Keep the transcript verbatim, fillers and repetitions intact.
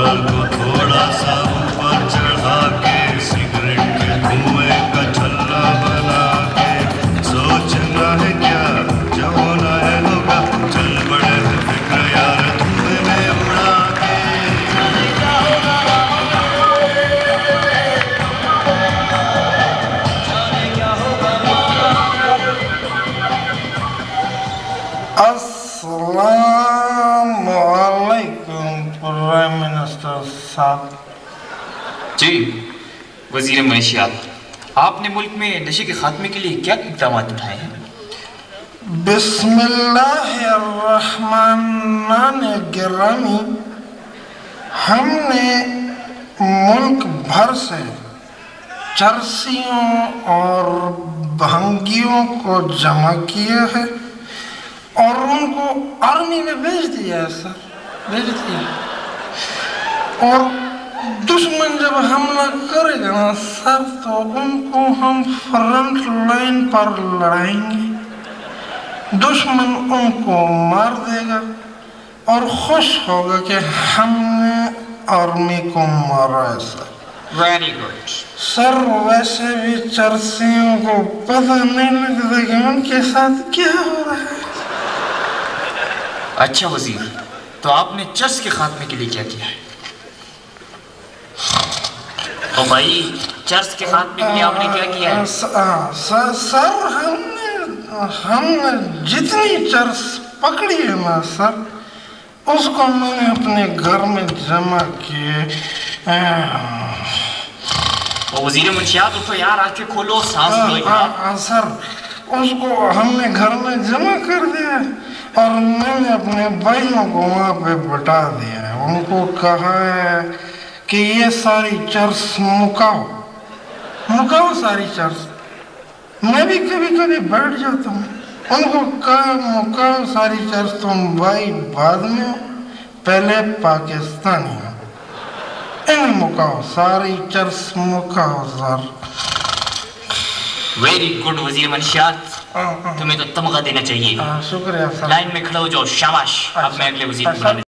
بوتل کو تھوڑا سا اوپر چڑھا کے سگریٹ کے دھوئیں کا چھلا بنا کے سوچنا ہے کیا جو ہونا ہے ہوگا چل بڑے ہیں فکر یار دھوئیں میں اڑا کے السلام علیکم پرائم منسٹر صاحب. جی وزیر معیشت، آپ نے ملک میں نشے کے خاتمے کے لیے کیا اقدامات اٹھائے ہیں؟ بسم اللہ الرحمن الرحیم. ہم نے ملک بھر سے چرسیوں اور بھنگیوں کو جمع کیا ہے اور ان کو آرمی میں بھیج دیا ہے سر، بھیج دیا. اور دشمن جب حملہ کرے گا نا سر تو ان کو ہم فرنٹ لائن پر لڑائیں گے. دشمن ان کو مار دے گا اور خوش ہوگا کہ ہم نے آرمی کو مارا ہے سر. ویری گڈ سر ویسے بھی چرسیوں کو پتہ نہیں لگتا کہ ان کے ساتھ کیا ہو رہا ہے. اچھا وزیر، تو آپ نے چرس کے خاتمے کے لیے کیا کیا ہے؟ او بھائی، چرس کے خاتمے کے لیے آپ نے کیا کیا ہے؟ سر ہم نے ہم نے جتنی چرس پکڑی ہے نا سر اس کو میں نے اپنے گھر میں جمع کیے. وزیر منشیات اٹھو یار، آنکھیں کھولو، سانس لو یار. سر اس کو ہم نے گھر میں جمع کر دیا اور میں نے اپنے بھائیوں کو وہاں پہ بٹا دیا ہے. ان کو کہا ہے کہ یہ ساری چرس مکاؤ مکاؤ ساری چرس. میں بھی کبھی کبھی بیٹھ جاتا ہوں. ان کو کہا مکاؤ ساری چرس. تم بھائی بعد میں پہلے پاکستانی ہو. ان مکاؤ ساری چرس مکاؤ سر. ویری گڈ وزیر منشیات، تمہیں تو تمغہ دینا چاہیے. شکریہ سر. لائن میں کھڑے ہو جاؤ، شاباش. اب میں اگلے وزیر کو بلانے